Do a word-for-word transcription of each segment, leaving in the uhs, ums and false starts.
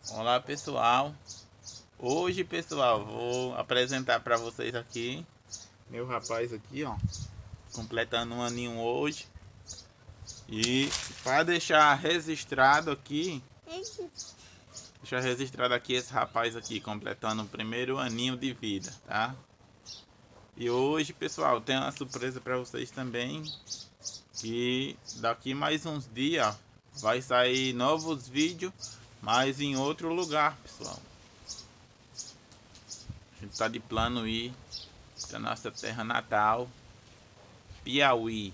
Olá pessoal, hoje pessoal vou apresentar para vocês aqui meu rapaz aqui, ó, completando um aninho hoje. E para deixar registrado aqui, deixar registrado aqui esse rapaz aqui completando o primeiro aninho de vida, tá? E hoje pessoal tem uma surpresa para vocês também, que daqui mais uns dias vai sair novos vídeos, mas em outro lugar, pessoal. A gente tá de plano ir para nossa terra natal, Piauí.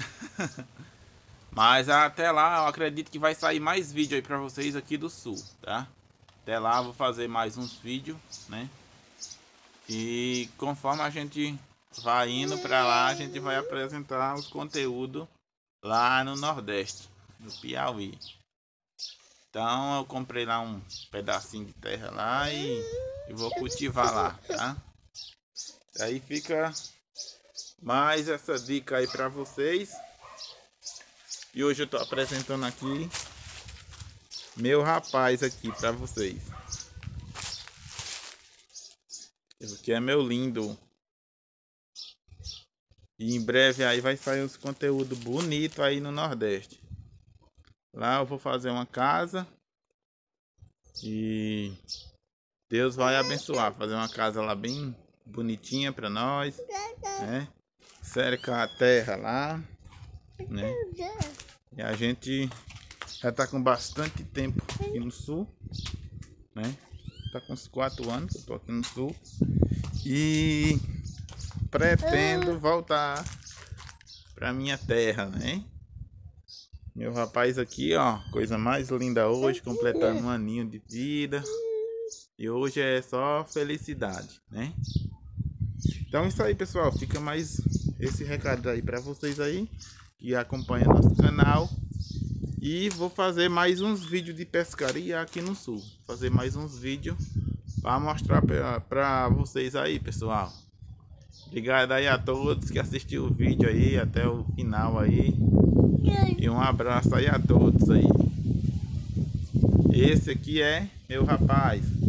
Mas até lá eu acredito que vai sair mais vídeo aí para vocês aqui do sul, tá? Até lá eu vou fazer mais uns vídeos, né? E conforme a gente vai indo para lá, a gente vai apresentar os conteúdos lá no Nordeste, no Piauí. Então eu comprei lá um pedacinho de terra lá e, e vou cultivar lá, tá? Aí fica mais essa dica aí para vocês. E hoje eu tô apresentando aqui meu rapaz aqui para vocês. Esse aqui é meu lindo. E em breve aí vai sair uns conteúdos bonitos aí no Nordeste. Lá eu vou fazer uma casa e Deus vai abençoar, fazer uma casa lá bem bonitinha para nós, né? Cercar a terra lá, né? E a gente já tá com bastante tempo aqui no sul, né? Tá com uns quatro anos que eu tô aqui no sul e pretendo voltar pra minha terra, né? Meu rapaz aqui, ó, coisa mais linda hoje, completando um aninho de vida. E hoje é só felicidade, né? Então é isso aí, pessoal. Fica mais esse recado aí pra vocês aí que acompanham nosso canal. E vou fazer mais uns vídeos de pescaria aqui no sul. Fazer mais uns vídeos para mostrar para vocês aí, pessoal. Obrigado aí a todos que assistiram o vídeo aí até o final aí. E um abraço aí a todos aí. Esse aqui é meu rapaz.